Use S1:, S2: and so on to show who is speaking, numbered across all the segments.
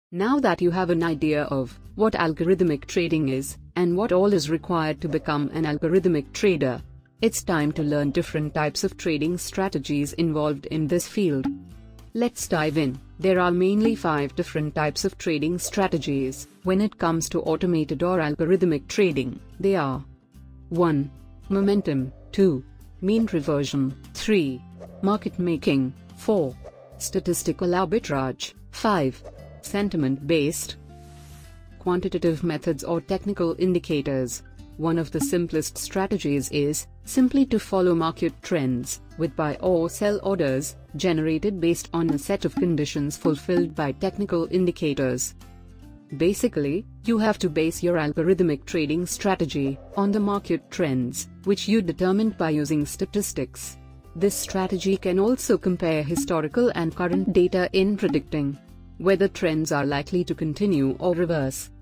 S1: Now that you have an idea of what algorithmic trading is, and what all is required to become an algorithmic trader, it's time to learn different types of trading strategies involved in this field. Let's dive in. There are mainly 5 different types of trading strategies when it comes to automated or algorithmic trading. They are 1. Momentum, 2. Mean reversion, 3. Market making, 4. Statistical arbitrage, 5. Sentiment-based. Quantitative methods or technical indicators. One of the simplest strategies is simply to follow market trends, with buy or sell orders, generated based on a set of conditions fulfilled by technical indicators. Basically, you have to base your algorithmic trading strategy on the market trends, which you determined by using statistics. This strategy can also compare historical and current data in predicting whether trends are likely to continue or reverse.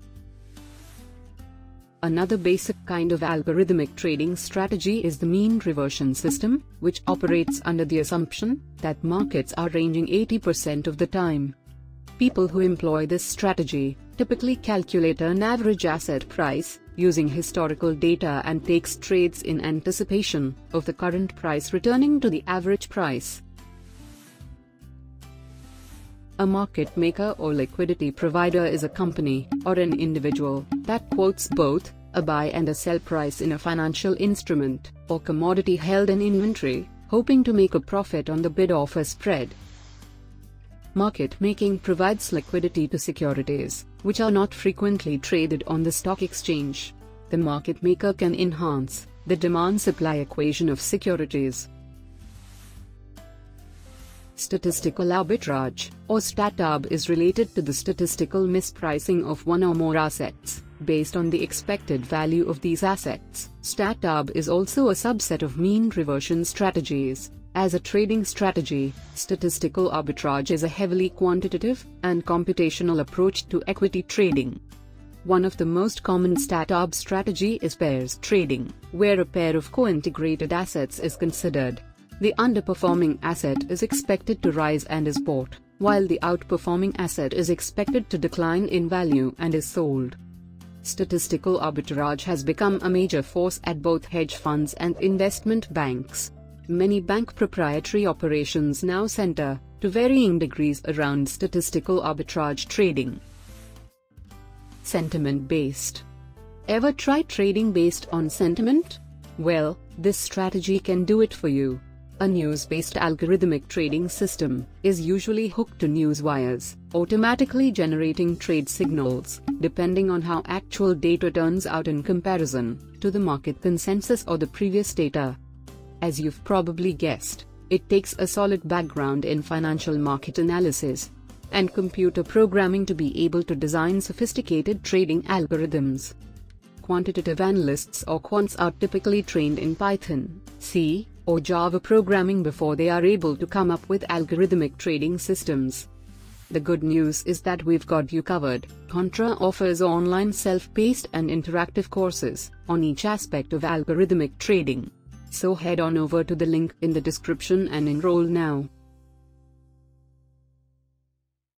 S1: Another basic kind of algorithmic trading strategy is the mean reversion system, which operates under the assumption that markets are ranging 80% of the time. People who employ this strategy typically calculate an average asset price using historical data and takes trades in anticipation of the current price returning to the average price. A market maker or liquidity provider is a company or an individual that quotes both a buy and a sell price in a financial instrument or commodity held in inventory, hoping to make a profit on the bid-offer spread. Market making provides liquidity to securities, which are not frequently traded on the stock exchange. The market maker can enhance the demand-supply equation of securities. Statistical arbitrage, or StatArb, is related to the statistical mispricing of one or more assets, based on the expected value of these assets. StatArb is also a subset of mean reversion strategies. As a trading strategy, statistical arbitrage is a heavily quantitative and computational approach to equity trading. One of the most common StatArb strategy is pairs trading, where a pair of co-integrated assets is considered. The underperforming asset is expected to rise and is bought, while the outperforming asset is expected to decline in value and is sold. Statistical arbitrage has become a major force at both hedge funds and investment banks. Many bank proprietary operations now center, to varying degrees, around statistical arbitrage trading. Sentiment-based. Ever try trading based on sentiment? Well, this strategy can do it for you. A news-based algorithmic trading system is usually hooked to news wires, automatically generating trade signals, depending on how actual data turns out in comparison to the market consensus or the previous data. As you've probably guessed, it takes a solid background in financial market analysis and computer programming to be able to design sophisticated trading algorithms. Quantitative analysts or quants are typically trained in Python, C, or Java programming before they are able to come up with algorithmic trading systems. The good news is that we've got you covered. Contra offers online self-paced and interactive courses on each aspect of algorithmic trading. So head on over to the link in the description and enroll now.